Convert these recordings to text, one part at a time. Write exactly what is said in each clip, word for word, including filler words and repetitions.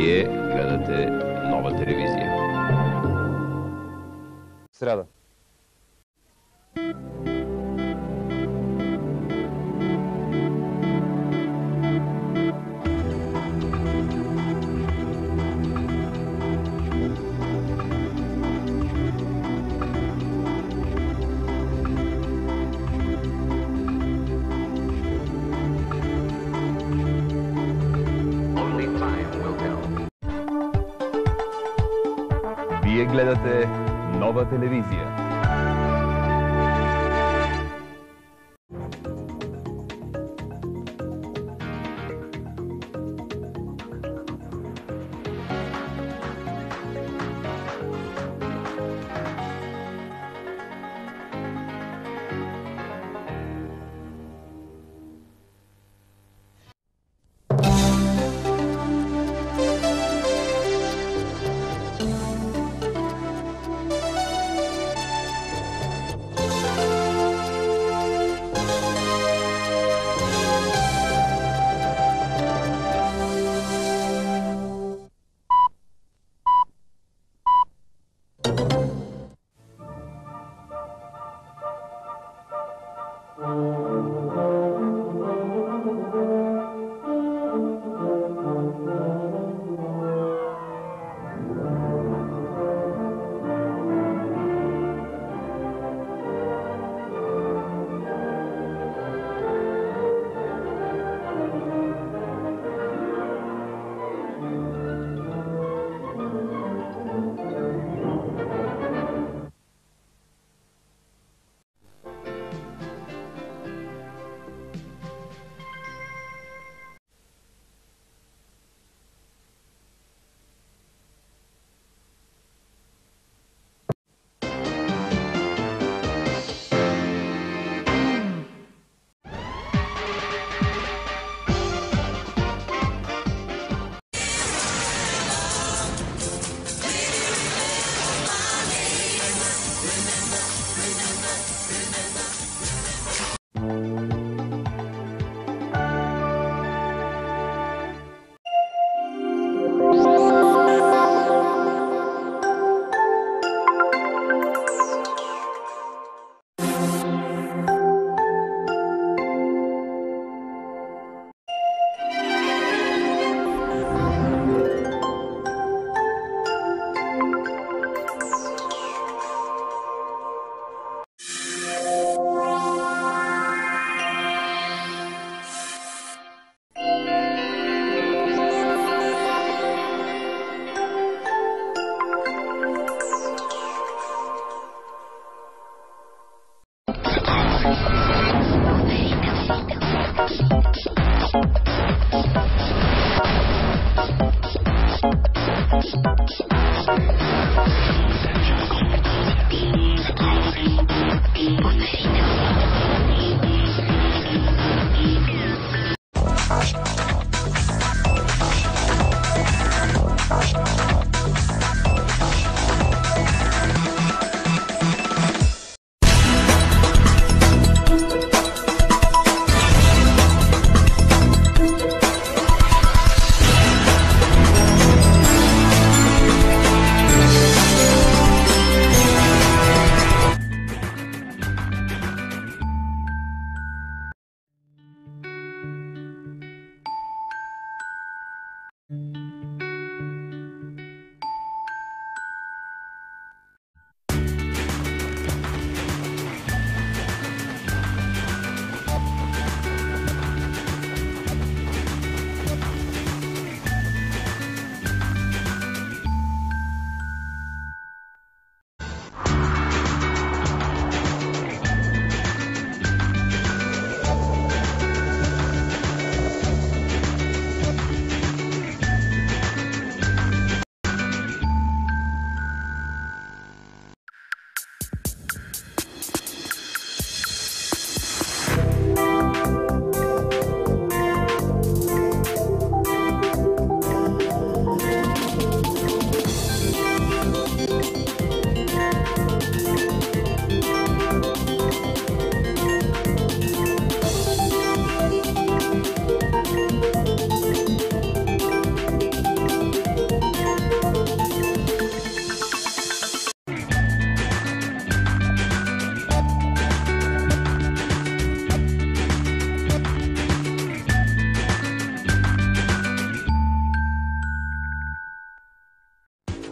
Вие гледате Нова телевизия. Сряда. Вие гледате Нова телевизия.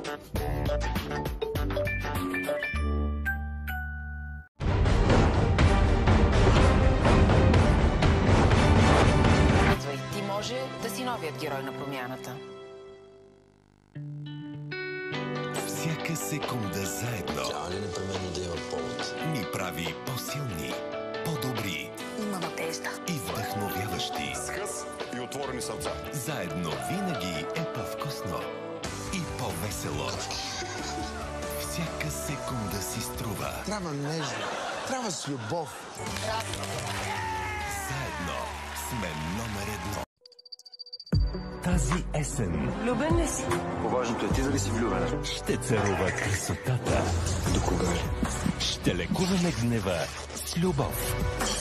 Ти може да си новият герой на промяната. Всяка секунда заедно трябва ли непременно да има повод? Ни прави по-силни, по-добри. Има надежда. И вдъхновяващи. С хъс и отворени сърца. Заедно винаги е по-вкусно и по-весело. Всяка секунда си струва. Трябва нежно, трябва с любов. Заедно сме номер едно. Тази есен Любен ли си? По-важното е ти дали си влюбена. ще царува красотата. До кога? Ще лекуваме гнева с любов.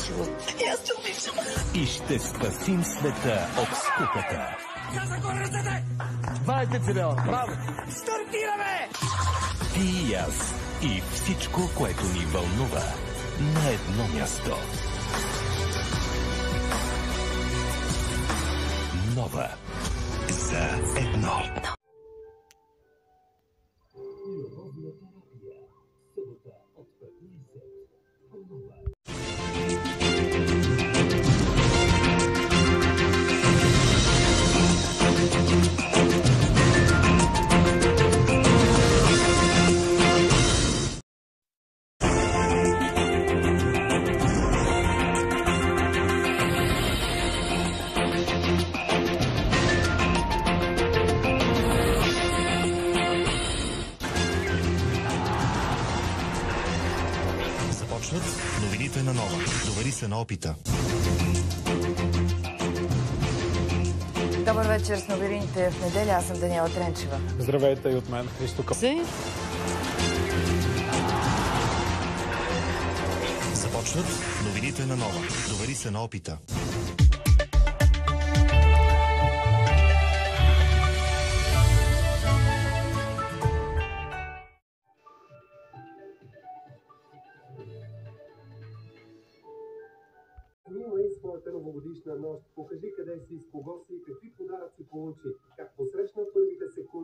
И ще спасим света от скуката. Двадесет цибела, браво! Стартираме! Ти и аз. И всичко, което ни вълнува. На едно място. Нова. За едно. Започват новините на Нова. Довери се на опита. Добър вечер с новините в неделя. Аз съм Даниела Тренчева. Здравейте и от мен, Христо Кълъ. Започват новините на Нова. Довери се на опита. Снимай своята новогодишна нощ. Покажи къде си, с кого си, какви подаръци получи, как посрещна първите секунди.